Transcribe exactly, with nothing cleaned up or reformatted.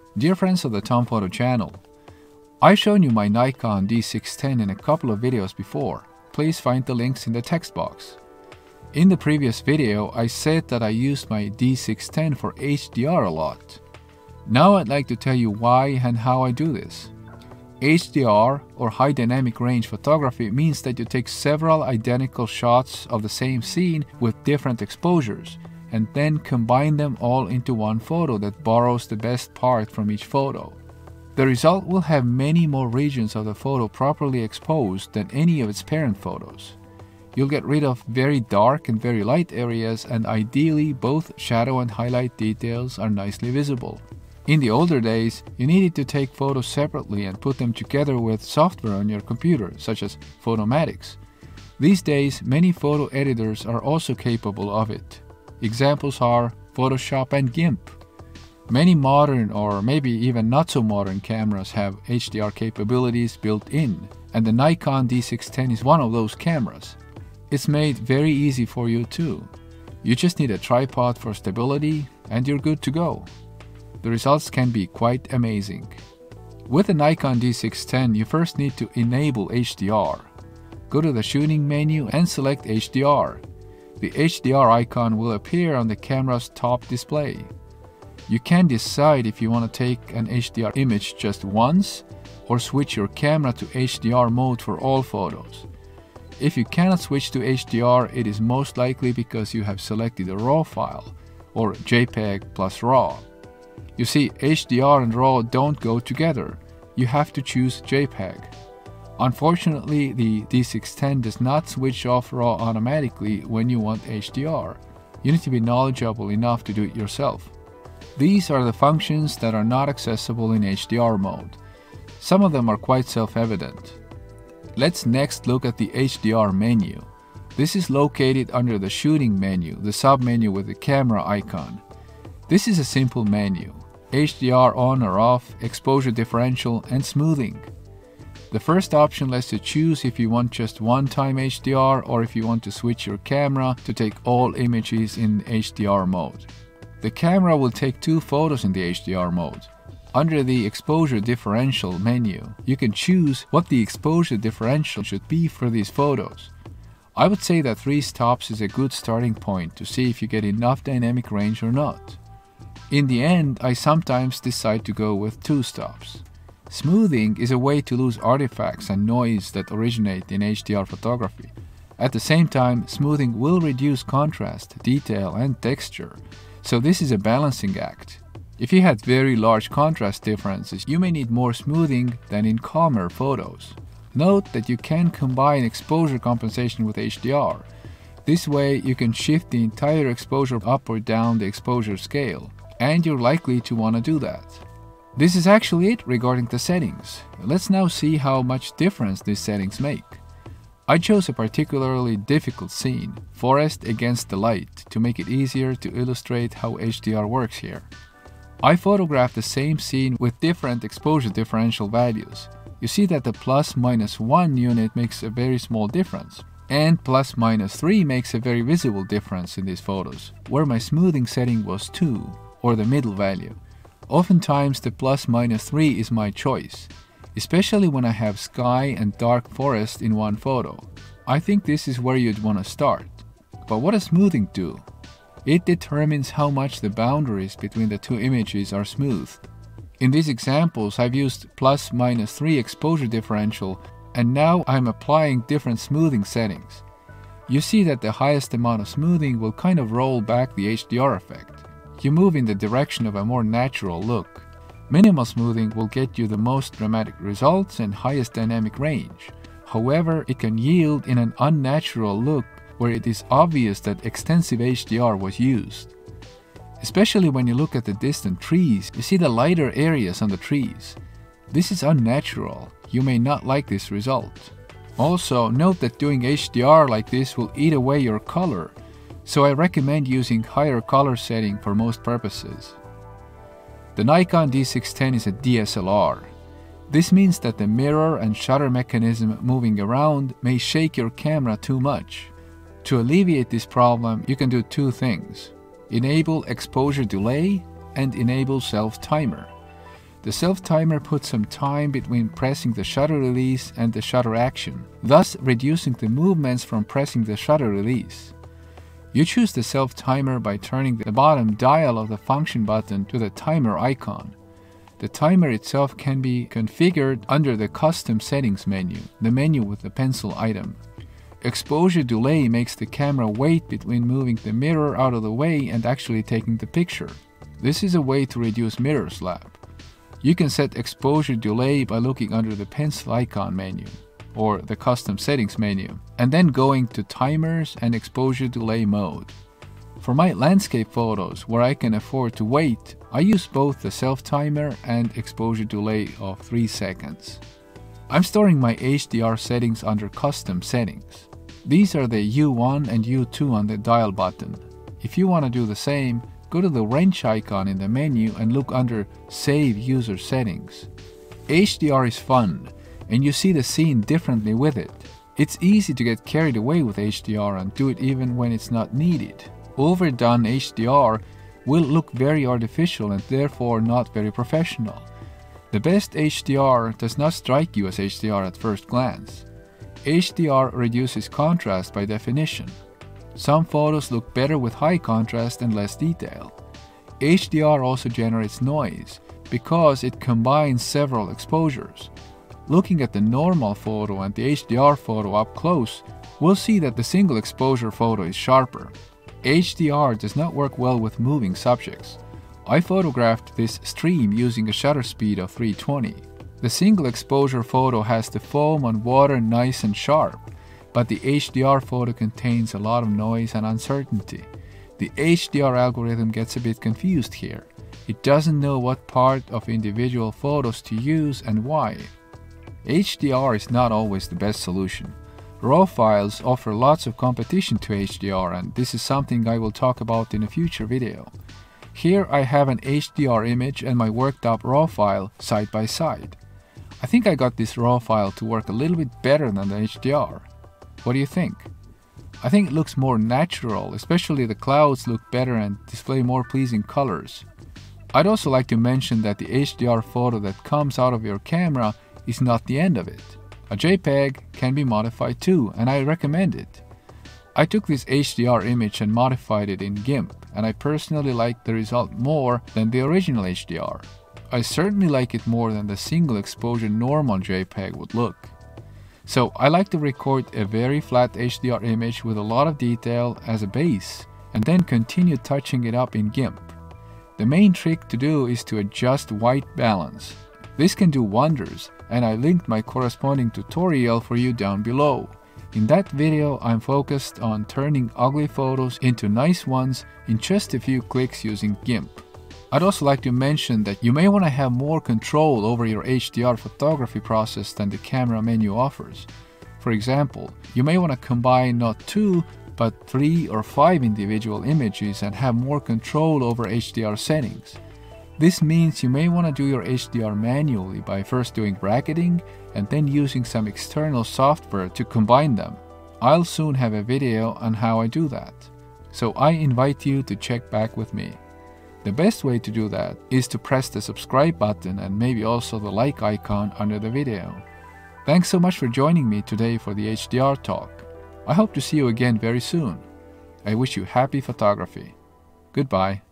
Dear friends of the Tom Photo channel, I've shown you my Nikon D six ten in a couple of videos before. Please find the links in the text box. In the previous video, I said that I used my D six ten for H D R a lot. Now I'd like to tell you why and how I do this. H D R, or high dynamic range photography, means that you take several identical shots of the same scene with different exposures, and then combine them all into one photo that borrows the best part from each photo. The result will have many more regions of the photo properly exposed than any of its parent photos. You'll get rid of very dark and very light areas, and ideally both shadow and highlight details are nicely visible. In the older days, you needed to take photos separately and put them together with software on your computer, such as Photomatix. These days, many photo editors are also capable of it. Examples are Photoshop and GIMP. Many modern, or maybe even not so modern, cameras have H D R capabilities built in, and the Nikon D six ten is one of those cameras. It's made very easy for you too. You just need a tripod for stability and you're good to go. The results can be quite amazing. With the Nikon D six ten, you first need to enable H D R. Go to the shooting menu and select H D R. The H D R icon will appear on the camera's top display. You can decide if you want to take an H D R image just once or switch your camera to H D R mode for all photos. If you cannot switch to H D R, it is most likely because you have selected a RAW file, or JPEG plus RAW. You see, H D R and RAW don't go together. You have to choose JPEG. Unfortunately, the D six ten does not switch off RAW automatically when you want H D R. You need to be knowledgeable enough to do it yourself. These are the functions that are not accessible in H D R mode. Some of them are quite self-evident. Let's next look at the H D R menu. This is located under the shooting menu, the sub-menu with the camera icon. This is a simple menu. H D R on or off, exposure differential, and smoothing. The first option lets you choose if you want just one-time H D R or if you want to switch your camera to take all images in H D R mode. The camera will take two photos in the H D R mode. Under the exposure differential menu, you can choose what the exposure differential should be for these photos. I would say that three stops is a good starting point to see if you get enough dynamic range or not. In the end, I sometimes decide to go with two stops. Smoothing is a way to lose artifacts and noise that originate in H D R photography. At the same time, smoothing will reduce contrast, detail, and texture, so this is a balancing act. If you had very large contrast differences, you may need more smoothing than in calmer photos. Note that you can combine exposure compensation with H D R. This way, you can shift the entire exposure up or down the exposure scale, and you're likely to want to do that. This is actually it regarding the settings. Let's now see how much difference these settings make. I chose a particularly difficult scene, forest against the light, to make it easier to illustrate how H D R works here. I photographed the same scene with different exposure differential values. You see that the plus minus one unit makes a very small difference, and plus minus three makes a very visible difference in these photos, where my smoothing setting was two, or the middle value. Oftentimes the plus minus three is my choice, especially when I have sky and dark forest in one photo. I think this is where you'd want to start. But what does smoothing do? It determines how much the boundaries between the two images are smooth. In these examples, I've used plus minus three exposure differential, and now I'm applying different smoothing settings. You see that the highest amount of smoothing will kind of roll back the H D R effect. You move in the direction of a more natural look. Minimal smoothing will get you the most dramatic results and highest dynamic range. However, it can yield in an unnatural look where it is obvious that extensive H D R was used. Especially when you look at the distant trees, you see the lighter areas on the trees. This is unnatural. You may not like this result. Also, note that doing H D R like this will eat away your color, so I recommend using higher color setting for most purposes. The Nikon D six ten is a D S L R. This means that the mirror and shutter mechanism moving around may shake your camera too much. To alleviate this problem, you can do two things: enable exposure delay and enable self-timer. The self-timer puts some time between pressing the shutter release and the shutter action, thus reducing the movements from pressing the shutter release. You choose the self-timer by turning the bottom dial of the function button to the timer icon. The timer itself can be configured under the Custom Settings menu, the menu with the pencil item. Exposure delay makes the camera wait between moving the mirror out of the way and actually taking the picture. This is a way to reduce mirror slap. You can set exposure delay by looking under the pencil icon menu, or the Custom Settings menu, and then going to Timers and Exposure Delay mode. For my landscape photos, where I can afford to wait, I use both the self-timer and exposure delay of three seconds. I'm storing my H D R settings under Custom Settings. These are the U one and U two on the dial button. If you want to do the same, go to the wrench icon in the menu and look under Save User Settings. H D R is fun, and you see the scene differently with it. It's easy to get carried away with H D R and do it even when it's not needed. Overdone H D R will look very artificial and therefore not very professional. The best H D R does not strike you as H D R at first glance. H D R reduces contrast by definition. Some photos look better with high contrast and less detail. H D R also generates noise because it combines several exposures. Looking at the normal photo and the H D R photo up close, we'll see that the single exposure photo is sharper. H D R does not work well with moving subjects. I photographed this stream using a shutter speed of three twenty. The single exposure photo has the foam on water nice and sharp, but the H D R photo contains a lot of noise and uncertainty. The H D R algorithm gets a bit confused here. It doesn't know what part of individual photos to use and why. H D R is not always the best solution. RAW files offer lots of competition to H D R, and this is something I will talk about in a future video. Here I have an H D R image and my worked up RAW file side by side. I think I got this RAW file to work a little bit better than the H D R. What do you think? I think it looks more natural, especially the clouds look better and display more pleasing colors. I'd also like to mention that the H D R photo that comes out of your camera is not the end of it. A JPEG can be modified too, and I recommend it. I took this H D R image and modified it in GIMP, and I personally like the result more than the original H D R. I certainly like it more than the single exposure normal JPEG would look. So I like to record a very flat H D R image with a lot of detail as a base, and then continue touching it up in GIMP. The main trick to do is to adjust white balance. This can do wonders, and I linked my corresponding tutorial for you down below. In that video, I'm focused on turning ugly photos into nice ones in just a few clicks using GIMP. I'd also like to mention that you may want to have more control over your H D R photography process than the camera menu offers. For example, you may want to combine not two, but three or five individual images and have more control over H D R settings. This means you may want to do your H D R manually by first doing bracketing and then using some external software to combine them. I'll soon have a video on how I do that, so I invite you to check back with me. The best way to do that is to press the subscribe button and maybe also the like icon under the video. Thanks so much for joining me today for the H D R talk. I hope to see you again very soon. I wish you happy photography. Goodbye.